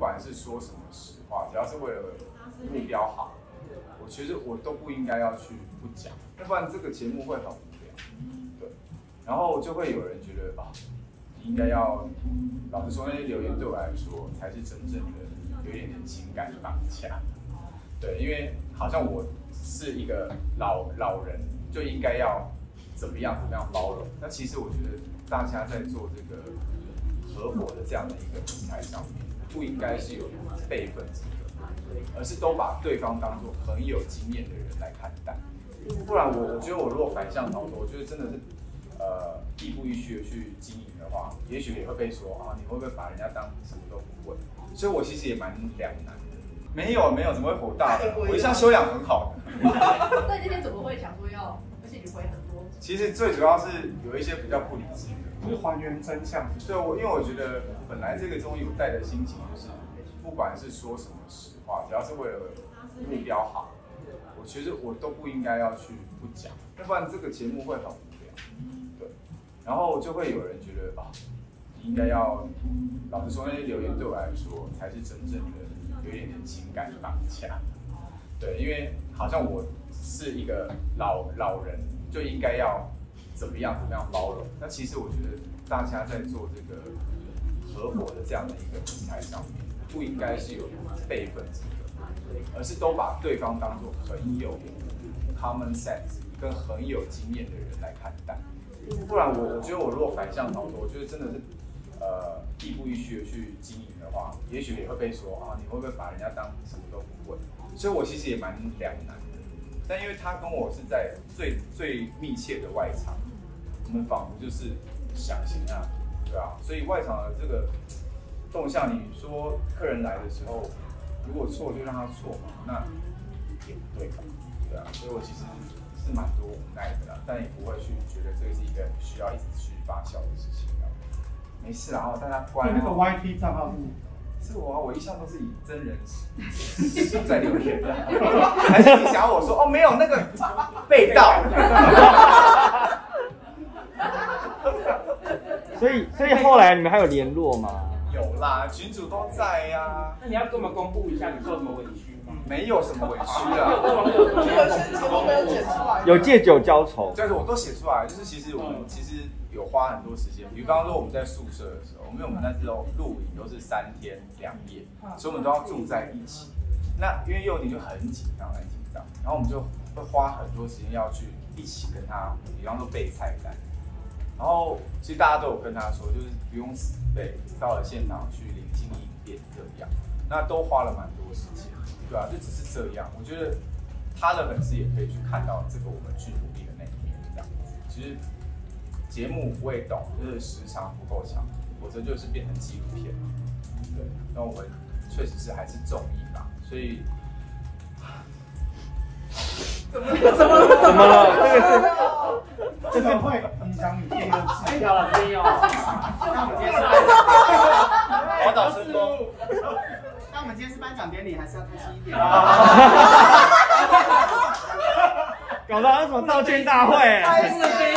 管是说什么实话，只要是为了目标好，我觉得我都不应该要去不讲，要不然这个节目会很无聊。对，然后就会有人觉得啊，你应该要，老实说，那些留言对我来说才是真正的有一点点情感绑架。对，因为好像我是一个老人，就应该要怎么样包容。那其实我觉得大家在做这个合伙的这样的一个平台上面，不应该是有辈分之分，而是都把对方当作很有经验的人来看待。不然我觉得我如果反向操作，我觉得真的是亦步亦趋的去经营的话，也许也会被说啊，你会不会把人家当什么都不会？所以我其实也蛮两难的。没有，怎么会火大的？我一向修养很好的。 那你今天怎么会想说要，而且你回很多？ 其实最主要是有一些比较不理智的， 就是还原真相。 对，因为我觉得本来这个综艺我带的心情就是，不管是说什么实话，只要是为了目标好，我觉得我都不应该要去不讲，要不然这个节目会很无聊。对，然后就会有人觉得啊，你应该要，老实说，那些留言对我来说才是真正的有一点点情感绑架。对，因为好像我是一个老人，就应该要怎么样包容。那其实我觉得大家在做这个合伙的这样的一个平台上面，不应该是有辈分之分，而是都把对方当作很有 common sense 跟很有经验的人来看待。不然我觉得我如果反向操作，我觉得真的是亦步亦趋的去经营的话，也许也会被说啊，你会不会把人家当什么都不会？所以我其实也蛮两难的。但因为他跟我是在最密切的外场，我们仿佛就是想型啊，对啊，所以外场的这个动向，你说客人来的时候，如果错就让他错嘛，那也不对吧？对啊，所以我其实是蛮多无奈的啦，但也不会去觉得这个是一个需要一直去发酵的事情。没事啊，大家乖。 那个 YT 账号是我啊，我一向都是以真人在留言的，还是你想要我说哦没有那个被盗？ 所以后来你们还有联络吗？ 有啦，群主都在呀、啊。 那你要跟我们公布一下你受什么委屈吗？ 没有什么委屈啊。 有借酒浇愁。 就是我都写出来，就是其实我们其实有花很多时间，比方说我们在宿舍的时候，因为我们那时候露营都是3天2夜，所以我们都要住在一起。那因为幼宁就很紧张，然后我们就会花很多时间要去一起跟他，比方说备菜单。然后其实大家都有跟他说，就是不用死背，到了现场去临机应变这样，那都花了蛮多时间，对啊，就只是这样。我觉得他的粉丝也可以去看到这个我们去努力的那一面，这样子。其实节目不会懂，就是时长不够长，否则就是变成纪录片。对，那我们确实是还是综艺吧，所以怎么了？ 这个会影响你第二季。 跳了，今天要。 那我们今天是宝岛春风。 那我们今天是颁奖典礼，还是要开心一点？ 搞到什么道歉大会？